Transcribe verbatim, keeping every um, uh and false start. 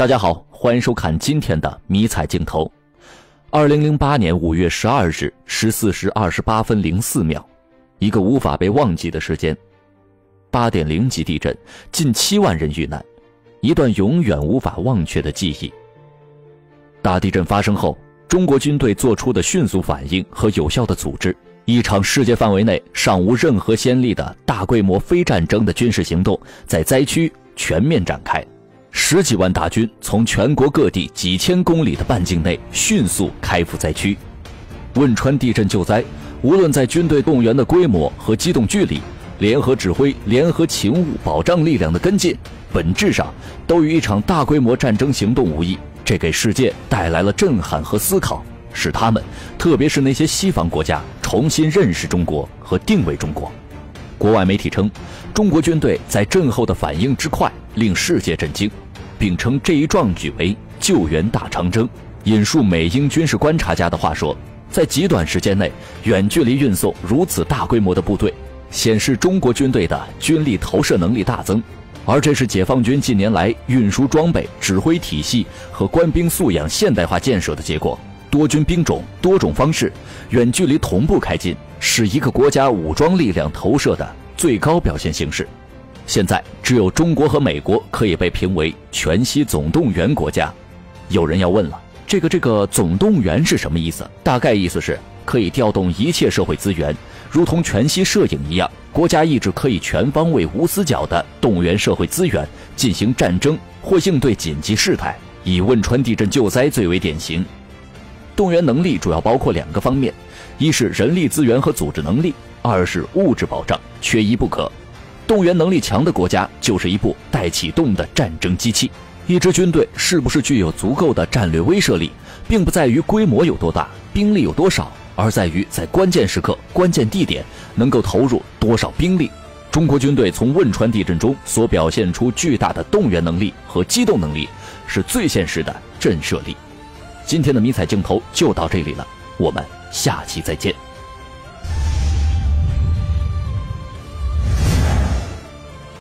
大家好，欢迎收看今天的迷彩镜头。二零零八年五月十二日十四时二十八分零四秒，一个无法被忘记的时间。八点零级地震，近七万人遇难，一段永远无法忘却的记忆。大地震发生后，中国军队做出的迅速反应和有效的组织，一场世界范围内尚无任何先例的大规模非战争的军事行动在灾区全面展开。十几万大军从全国各地几千公里的半径内迅速开赴灾区。汶川地震救灾，无论在军队动员的规模和机动距离，联合指挥、联合勤务保障力量的跟进，本质上都与一场大规模战争行动无异。这给世界带来了震撼和思考，使他们，特别是那些西方国家，重新认识中国和定位中国。国外媒体称，中国军队在震后的反应之快令世界震惊，并称这一壮举为救援大长征。引述美英军事观察家的话说，在极短时间内远距离运送如此大规模的部队，显示中国军队的军力投射能力大增，而这是解放军近年来运输装备、指挥体系和官兵素养现代化建设的结果。多军兵种、多种方式，远距离同步开进，是一个国家武装力量投射的最高表现形式。现在只有中国和美国可以被评为全息总动员国家。有人要问了，这个这个总动员是什么意思？大概意思是可以调动一切社会资源，如同全息摄影一样，国家意志可以全方位无死角地动员社会资源进行战争或应对紧急事态，以汶川地震救灾最为典型。动员能力主要包括两个方面，一是人力资源和组织能力，二是物质保障，缺一不可。动员能力强的国家就是一部待启动的战争机器。一支军队是不是具有足够的战略威慑力，并不在于规模有多大、兵力有多少，而在于在关键时刻、关键地点能够投入多少兵力。中国军队从汶川地震中所表现出巨大的动员能力和机动能力，是最现实的震慑力。今天的迷彩镜头就到这里了，我们下期再见。